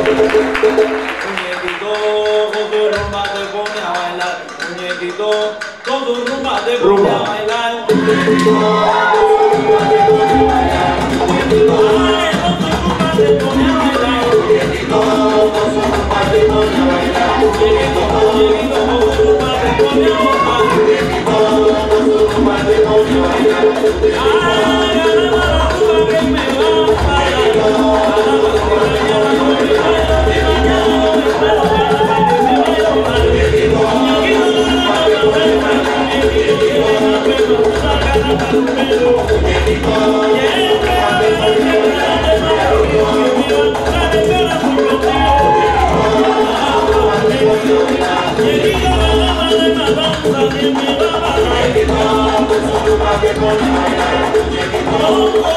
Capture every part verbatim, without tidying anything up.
Muñequito, con tu rumba te pone a bailar. Muñequito, con tu rumba te pone a bailar. Muñequito, con tu rumba te pone a bailar. Muñequito, con tu rumba te pone a bailar. Muñequito, con tu rumba te pone a bailar. Muñequito, muñequito, con tu rumba te pone a bailar. Muñequito, con tu rumba te pone a bailar. Ay, agarra la rumba que me va a bailar. Agarra la rumba que mañana no me bailo, y mañana no me espero para que me bailo mal. Muñequito, muñequito, no me bailo, muñequito, quiero la pena, saca la carpelo. Muñequito, siempre va a bailar, siempre va a bailar, que me va a buscar de pena por contigo. Muñequito, la dama de la danza, que me va a bailar. Muñequito, con su rumba que pone a bailar. Muñequito, oh, oh.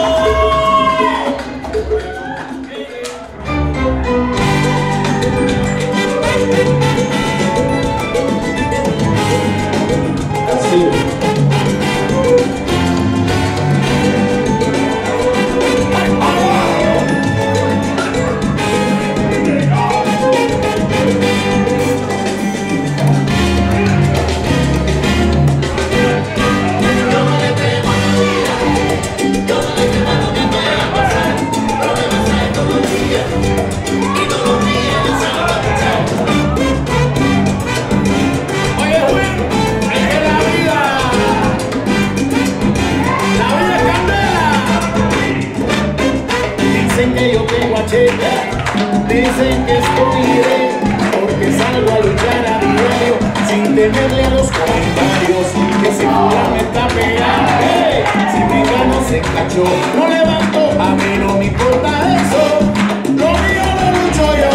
Dicen que estoy bien porque salgo a luchar a diario sin temerle a los comentarios que si fulano está pegado, hey, si mi gano se cachó, no levanto, a mí no me importa eso, lo mío lo lucho yo.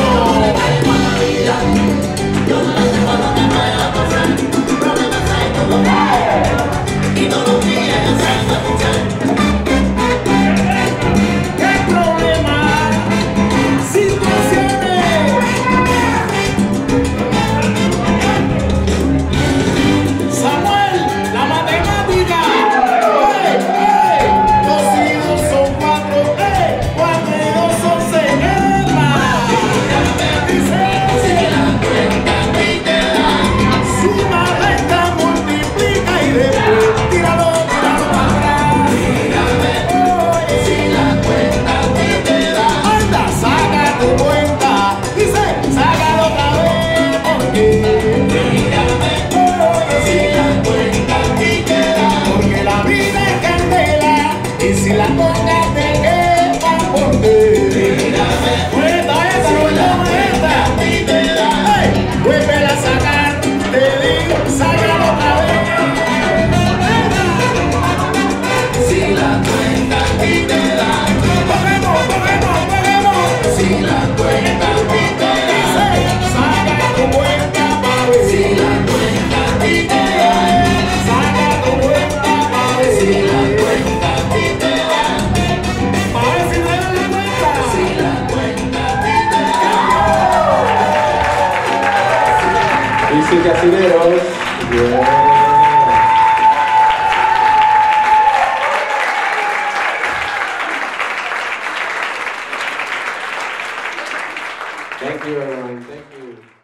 Yo no sé cuándo me vaya a pasar, problemas hay todo y todos los días yo salgo a luchar. Casineros. Yeah. Thank you, everyone. Thank you.